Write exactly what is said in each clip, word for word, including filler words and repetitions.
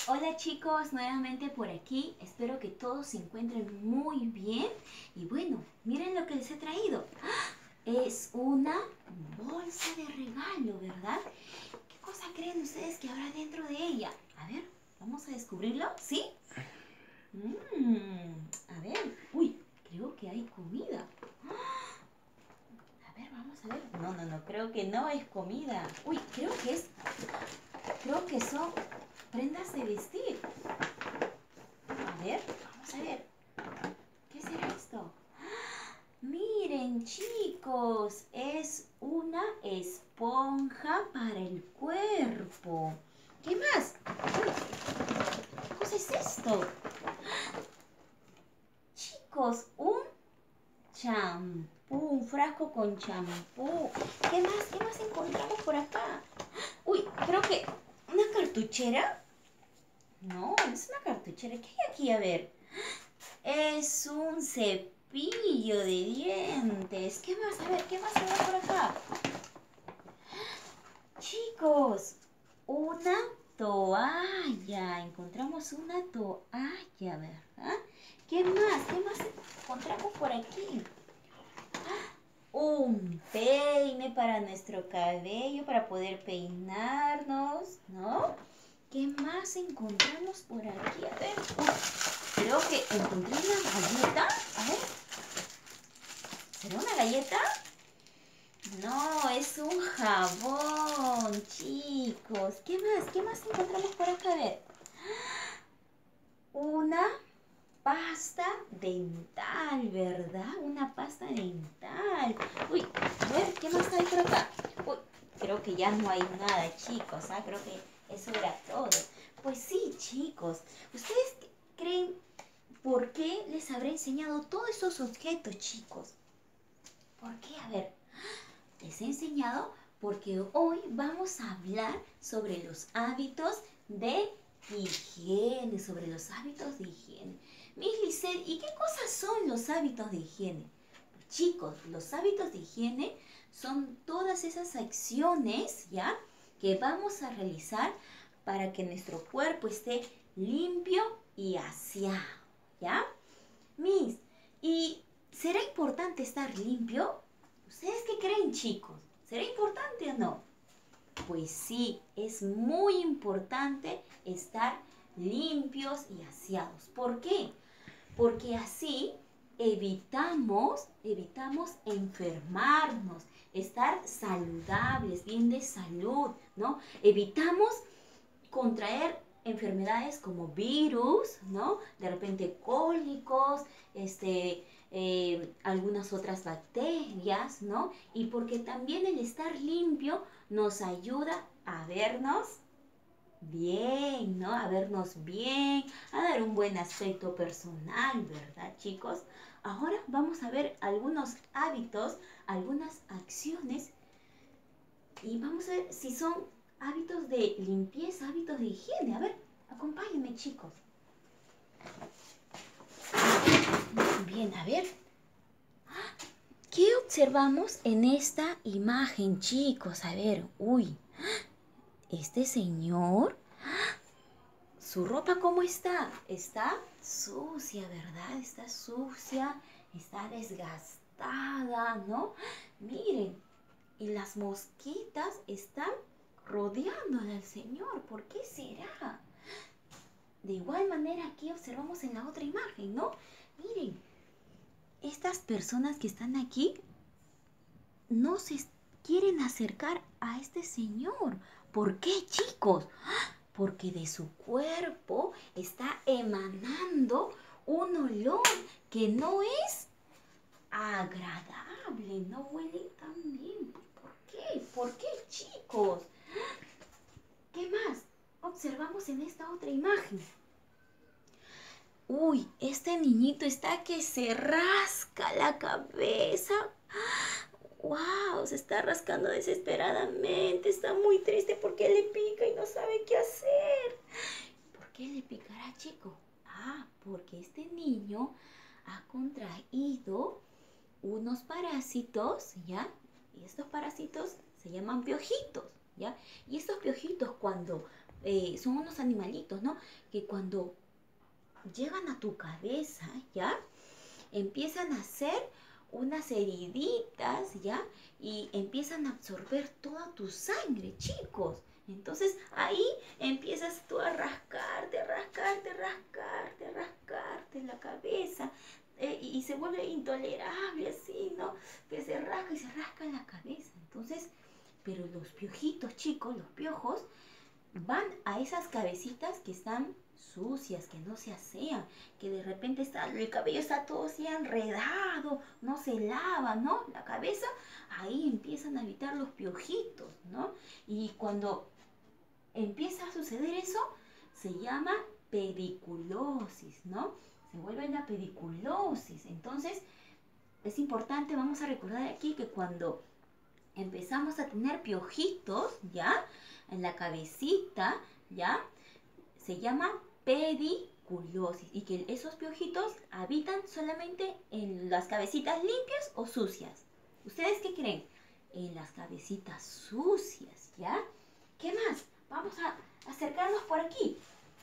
Hola chicos, nuevamente por aquí. Espero que todos se encuentren muy bien. Y bueno, miren lo que les he traído. Es una bolsa de regalo, ¿verdad? ¿Qué cosa creen ustedes que habrá dentro de ella? A ver, vamos a descubrirlo, ¿sí? Mmm, a ver, uy, creo que hay comida. A ver, vamos a ver. No, no, no, creo que no es comida. Uy, creo que es, creo que son prendas de vestir. A ver, vamos a ver. ¿Qué será esto? Miren, chicos, es una esponja para el cuerpo. ¿Qué más? Uy, ¿qué cosa es esto? Chicos, un champú, un frasco con champú. ¿Qué más? ¿Qué más encontramos por acá? Uy, creo que una cartuchera. No, no es una cartuchera. ¿Qué hay aquí? A ver. Es un cepillo de dientes. ¿Qué más? A ver, ¿qué más hay por acá? Chicos, una toalla. Encontramos una toalla, ¿verdad? ¿Qué más? ¿Qué más encontramos por aquí? Un peine para nuestro cabello, para poder peinarnos, ¿no? ¿Qué más encontramos por aquí? A ver, uy, creo que encontré una galleta. A ver, ¿será una galleta? No, es un jabón, chicos. ¿Qué más? ¿Qué más encontramos por acá? A ver, una pasta dental, ¿verdad? Una pasta dental. Uy, a ver, ¿qué más hay por acá? Uy, creo que ya no hay nada, chicos. ¿Ah? Creo que eso era todo. Pues sí, chicos. ¿Ustedes creen por qué les habré enseñado todos esos objetos, chicos? ¿Por qué? A ver, les he enseñado porque hoy vamos a hablar sobre los hábitos de higiene, sobre los hábitos de higiene. Miss Lisset, ¿y qué cosas son los hábitos de higiene? Pues, chicos, los hábitos de higiene son todas esas acciones, ¿ya?, que vamos a realizar para que nuestro cuerpo esté limpio y aseado, ¿ya? Miss, ¿y será importante estar limpio? ¿Ustedes qué creen, chicos? ¿Será importante o no? Pues sí, es muy importante estar limpios y aseados. ¿Por qué? Porque así evitamos, evitamos enfermarnos, estar saludables, bien de salud, ¿no? Evitamos contraer enfermedades como virus, ¿no? De repente cólicos, este, eh, algunas otras bacterias, ¿no? Y porque también el estar limpio nos ayuda a vernos bien, ¿no? A vernos bien, a dar un buen aspecto personal, ¿verdad, chicos? Ahora vamos a ver algunos hábitos, algunas acciones y vamos a ver si son hábitos de limpieza, hábitos de higiene. A ver, acompáñenme, chicos. Bien, a ver. ¿Qué observamos en esta imagen, chicos? A ver, uy, este señor, ¿su ropa cómo está? Está sucia, ¿verdad? Está sucia, está desgastada, ¿no? Miren, y las mosquitas están rodeándole al señor. ¿Por qué será? De igual manera aquí observamos en la otra imagen, ¿no? Miren, estas personas que están aquí no se quieren acercar a este señor. ¿Por qué, chicos? Porque de su cuerpo está emanando un olor que no es agradable, no huele tan bien. ¿Por qué? ¿Por qué, chicos? ¿Qué más observamos en esta otra imagen? Uy, este niñito está que se rasca la cabeza. ¡Wow! Se está rascando desesperadamente. Está muy triste porque le pica y no sabe qué hacer. ¿Por qué le picará, chico? Ah, porque este niño ha contraído unos parásitos, ¿ya? Y estos parásitos se llaman piojitos, ¿ya? Y estos piojitos cuando eh, son unos animalitos, ¿no? Que cuando llegan a tu cabeza, ¿ya? Empiezan a hacer unas heriditas, ¿ya? Y empiezan a absorber toda tu sangre, chicos. Entonces ahí empiezas tú a rascarte, rascarte, rascarte, rascarte la cabeza. Eh, y, y se vuelve intolerable así, ¿no? Que se rasca y se rasca la cabeza. Entonces, pero los piojitos, chicos, los piojos, van a esas cabecitas que están sucias, que no se asean, que de repente está, el cabello está todo así enredado, no se lava, ¿no? La cabeza, ahí empiezan a habitar los piojitos, ¿no? Y cuando empieza a suceder eso, se llama pediculosis, ¿no? Se vuelve la pediculosis. Entonces, es importante, vamos a recordar aquí que cuando empezamos a tener piojitos, ¿ya? En la cabecita, ¿ya? Se llama pediculosis. Y que esos piojitos habitan solamente en las cabecitas limpias o sucias. ¿Ustedes qué creen? En las cabecitas sucias, ¿ya? ¿Qué más? Vamos a acercarnos por aquí.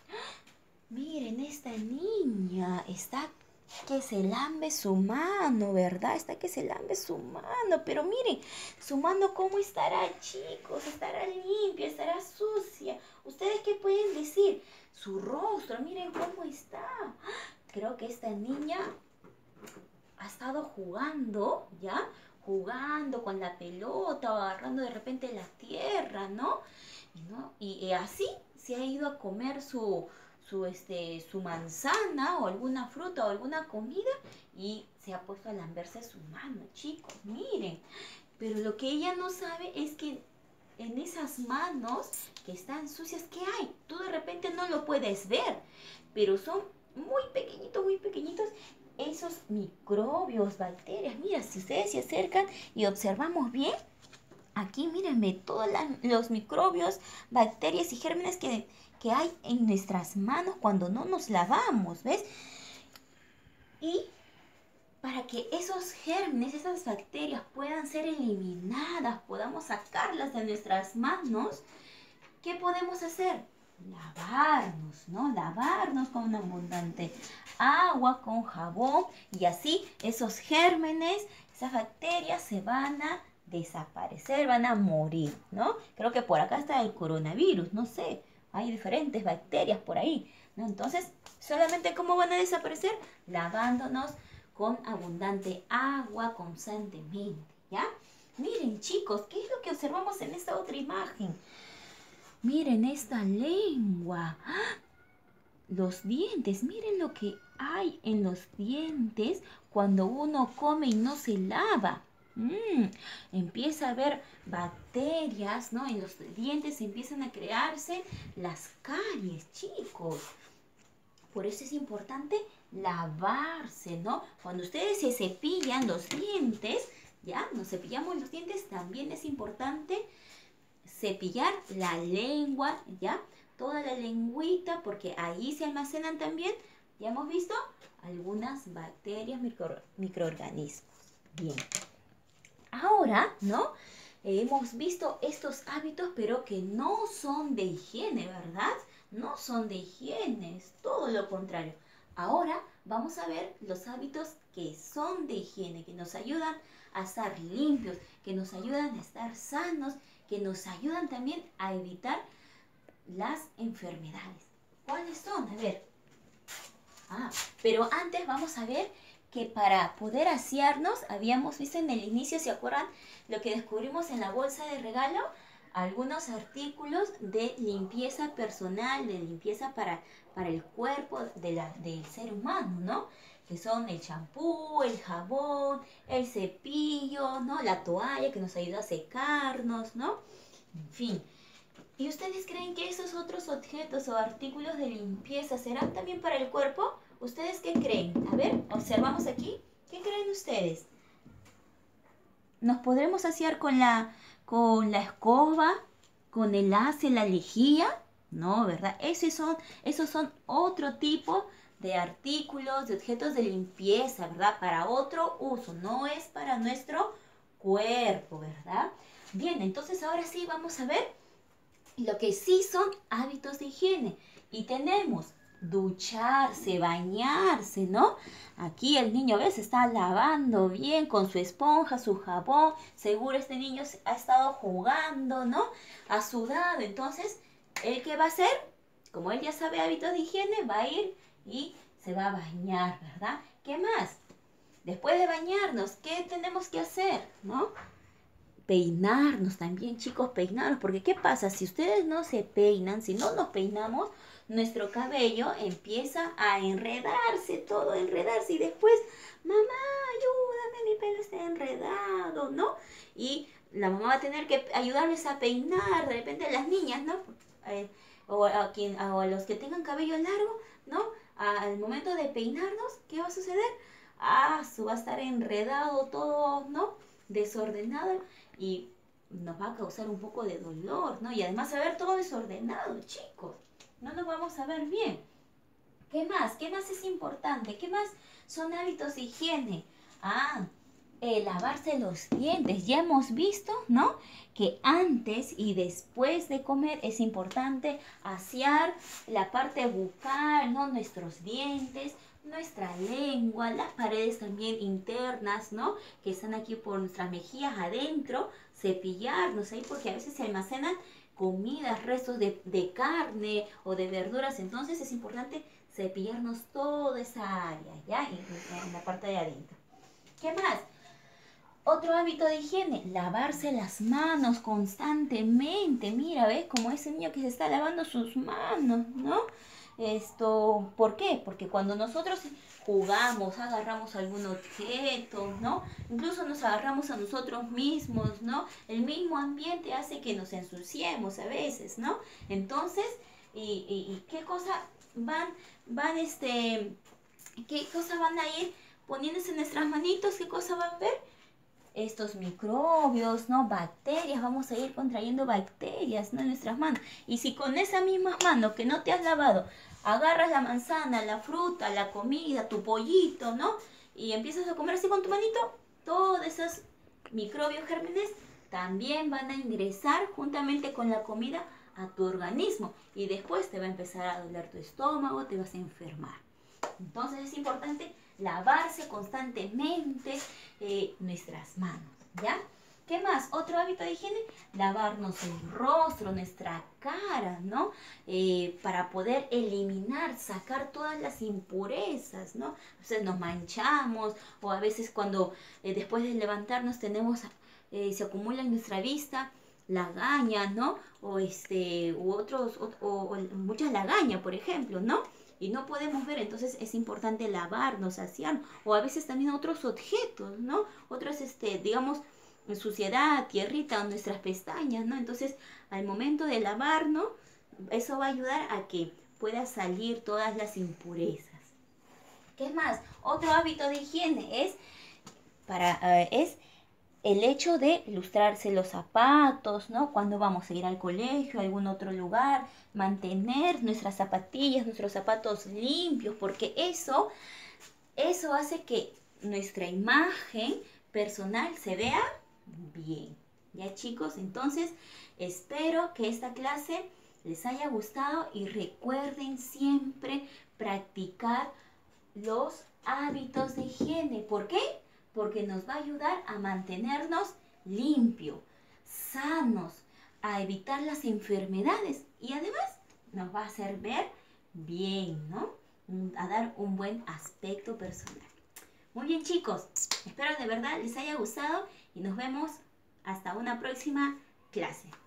Miren, esta niña está que se lambe su mano, ¿verdad? Está que se lambe su mano, pero miren, su mano cómo estará, chicos, estará limpia, estará sucia. ¿Ustedes qué pueden decir? Su rostro, miren cómo está. Creo que esta niña ha estado jugando, ¿ya? Jugando con la pelota o agarrando de repente la tierra, ¿no? Y, ¿no? y, y así se ha ido a comer su... Su, este, su manzana o alguna fruta o alguna comida y se ha puesto a lamberse su mano, chicos, miren. Pero lo que ella no sabe es que en esas manos que están sucias, ¿qué hay? Tú de repente no lo puedes ver, pero son muy pequeñitos, muy pequeñitos esos microbios, bacterias. Mira, si ustedes se acercan y observamos bien, aquí mírenme todos los microbios, bacterias y gérmenes que... que hay en nuestras manos cuando no nos lavamos, ¿ves? Y para que esos gérmenes, esas bacterias puedan ser eliminadas, podamos sacarlas de nuestras manos, ¿qué podemos hacer? Lavarnos, ¿no? Lavarnos con abundante agua, con jabón, y así esos gérmenes, esas bacterias se van a desaparecer, van a morir, ¿no? Creo que por acá está el coronavirus, no sé. Hay diferentes bacterias por ahí, ¿no? Entonces, solamente ¿cómo van a desaparecer? Lavándonos con abundante agua constantemente, ¿ya? Miren, chicos, ¿qué es lo que observamos en esta otra imagen? Miren esta lengua. ¡Ah! Los dientes, miren lo que hay en los dientes cuando uno come y no se lava. Mm, empieza a haber bacterias, ¿no? En los dientes empiezan a crearse las caries, chicos. Por eso es importante lavarse, ¿no? Cuando ustedes se cepillan los dientes, ¿ya? Nos cepillamos los dientes, también es importante cepillar la lengua, ¿ya? Toda la lengüita, porque ahí se almacenan también, ya hemos visto, algunas bacterias, micro, microorganismos. Bien. Ahora, ¿no? Eh, hemos visto estos hábitos, pero que no son de higiene, ¿verdad? No son de higiene, es todo lo contrario. Ahora vamos a ver los hábitos que son de higiene, que nos ayudan a estar limpios, que nos ayudan a estar sanos, que nos ayudan también a evitar las enfermedades. ¿Cuáles son? A ver. Ah, pero antes vamos a ver que para poder asearnos, habíamos visto en el inicio, ¿se acuerdan? Lo que descubrimos en la bolsa de regalo, algunos artículos de limpieza personal, de limpieza para, para el cuerpo de la, del ser humano, ¿no? Que son el champú, el jabón, el cepillo, ¿no? La toalla que nos ayuda a secarnos, ¿no? En fin. ¿Y ustedes creen que esos otros objetos o artículos de limpieza serán también para el cuerpo? ¿Ustedes qué creen? A ver, observamos aquí. ¿Qué creen ustedes? ¿Nos podremos asear con la, con la escoba, con el ace, la lejía? No, ¿verdad? Esos son, esos son otro tipo de artículos, de objetos de limpieza, ¿verdad? Para otro uso, no es para nuestro cuerpo, ¿verdad? Bien, entonces ahora sí vamos a ver lo que sí son hábitos de higiene. Y tenemos ducharse, bañarse, ¿no? Aquí el niño, ¿ves? Está lavando bien con su esponja, su jabón. Seguro este niño ha estado jugando, ¿no? Ha sudado. Entonces, ¿él qué va a hacer? Como él ya sabe hábitos de higiene, va a ir y se va a bañar, ¿verdad? ¿Qué más? Después de bañarnos, ¿qué tenemos que hacer, no? Peinarnos también, chicos, peinarnos, porque ¿qué pasa? Si ustedes no se peinan, si no nos peinamos, nuestro cabello empieza a enredarse, todo a enredarse, y después, mamá, ayúdame, mi pelo está enredado, ¿no? Y la mamá va a tener que ayudarles a peinar, de repente a las niñas, ¿no? Eh, o, a quien, o a los que tengan cabello largo, ¿no? Al momento de peinarnos, ¿qué va a suceder? Ah, su va a estar enredado todo, ¿no? Desordenado, y nos va a causar un poco de dolor, ¿no? Y además a ver todo desordenado, chicos. No nos vamos a ver bien. ¿Qué más? ¿Qué más es importante? ¿Qué más son hábitos de higiene? Ah, eh, lavarse los dientes. Ya hemos visto, ¿no? Que antes y después de comer es importante asear la parte bucal, ¿no? Nuestros dientes, nuestra lengua, las paredes también internas, ¿no? Que están aquí por nuestras mejillas adentro, cepillarnos ahí porque a veces se almacenan comidas, restos de, de carne o de verduras, entonces es importante cepillarnos toda esa área, ¿ya? En, en la parte de adentro. ¿Qué más? Otro hábito de higiene, lavarse las manos constantemente. Mira, ¿ves? Como ese niño que se está lavando sus manos, ¿no? Esto, ¿por qué? Porque cuando nosotros jugamos, agarramos algún objeto, ¿no? Incluso nos agarramos a nosotros mismos, ¿no? El mismo ambiente hace que nos ensuciemos a veces, ¿no? Entonces, ¿y, y, y qué cosa van, van, este, qué cosa van a ir poniéndose en nuestras manitos? ¿Qué cosa van a ver? Estos microbios, ¿no? Bacterias, vamos a ir contrayendo bacterias, ¿no? En nuestras manos. Y si con esas mismas manos que no te has lavado, agarras la manzana, la fruta, la comida, tu pollito, ¿no? Y empiezas a comer así con tu manito, todos esos microbios, gérmenes, también van a ingresar juntamente con la comida a tu organismo. Y después te va a empezar a doler tu estómago, te vas a enfermar. Entonces es importante lavarse constantemente eh, nuestras manos, ¿ya? ¿Qué más? Otro hábito de higiene, lavarnos el rostro, nuestra cara, ¿no? Eh, para poder eliminar, sacar todas las impurezas, ¿no? A veces nos manchamos, o a veces cuando eh, después de levantarnos tenemos, eh, se acumula en nuestra vista lagañas, ¿no? O este, u otros, o, o, o muchas lagañas, por ejemplo, ¿no? Y no podemos ver, entonces es importante lavarnos, asearnos, o a veces también otros objetos, ¿no? Otras, este, digamos, suciedad, tierrita en nuestras pestañas, ¿no? Entonces, al momento de lavarnos, eso va a ayudar a que pueda salir todas las impurezas. ¿Qué más? Otro hábito de higiene es, para, uh, es el hecho de lustrarse los zapatos, ¿no? Cuando vamos a ir al colegio, a algún otro lugar, mantener nuestras zapatillas, nuestros zapatos limpios, porque eso, eso hace que nuestra imagen personal se vea bien. ¿Ya, chicos? Entonces, espero que esta clase les haya gustado y recuerden siempre practicar los hábitos de higiene. ¿Por qué? Porque nos va a ayudar a mantenernos limpios, sanos, a evitar las enfermedades y además nos va a hacer ver bien, ¿no? A dar un buen aspecto personal. Muy bien, chicos, espero de verdad les haya gustado y nos vemos hasta una próxima clase.